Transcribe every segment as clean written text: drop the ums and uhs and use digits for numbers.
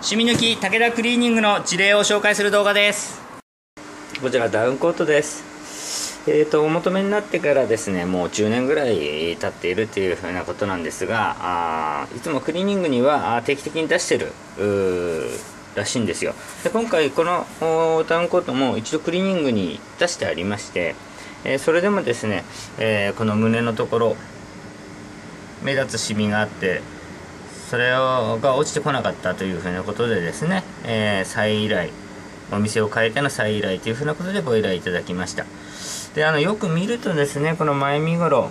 シミ抜き武田クリーニングの事例を紹介する動画です。こちらダウンコートです。お求めになってからですね、もう10年ぐらい経っているというふうなことなんですが、いつもクリーニングには定期的に出してるらしいんですよ。で、今回このダウンコートも一度クリーニングに出してありまして、それでもですね、この胸のところ目立つシミがあって、それが落ちてこなかったというふうなことでですね、再依頼、お店を変えての再依頼というふうなことでご依頼いただきました。で、よく見るとですね、この前身頃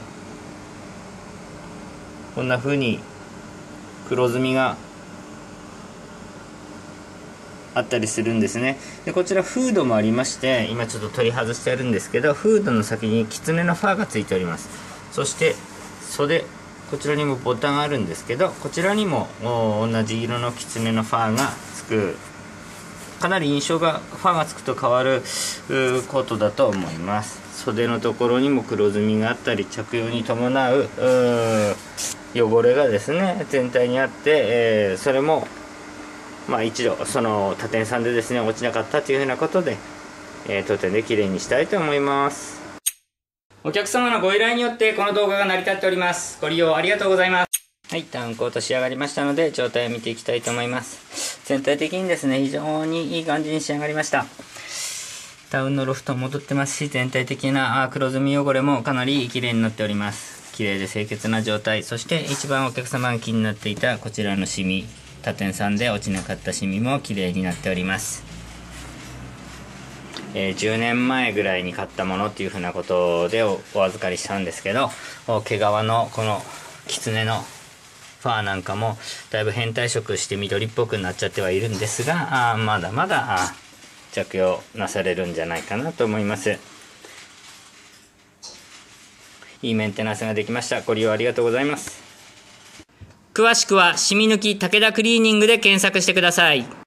こんな風に黒ずみがあったりするんですね。で、こちらフードもありまして、今ちょっと取り外してあるんですけど、フードの先にキツネのファーがついております。そして袖、こちらにもボタンあるんですけど、こちらにも同じ色のキツネのファーがつく、かなり印象がファーがつくと変わるコートだと思います。袖のところにも黒ずみがあったり、着用に伴う汚れがですね全体にあって、それも一度その他店さんでですね落ちなかったというふうなことで、当店できれいにしたいと思います。お客様のご依頼によってこの動画が成り立っております。ご利用ありがとうございます。はい、ダウンコート仕上がりましたので状態を見ていきたいと思います。全体的にですね非常にいい感じに仕上がりました。ダウンのロフトも戻ってますし、全体的な黒ずみ汚れもかなり綺麗になっております。綺麗で清潔な状態。そして一番お客様が気になっていたこちらのシミ、他店さんで落ちなかったシミも綺麗になっております。10年前ぐらいに買ったものっていうふうなことでお預かりしたんですけど、毛皮のこのキツネのファーなんかもだいぶ変態色して緑っぽくなっちゃってはいるんですが、まだまだ着用なされるんじゃないかなと思います。いいメンテナンスができました。ご利用ありがとうございます。詳しくはシミ抜き武田クリーニングで検索してください。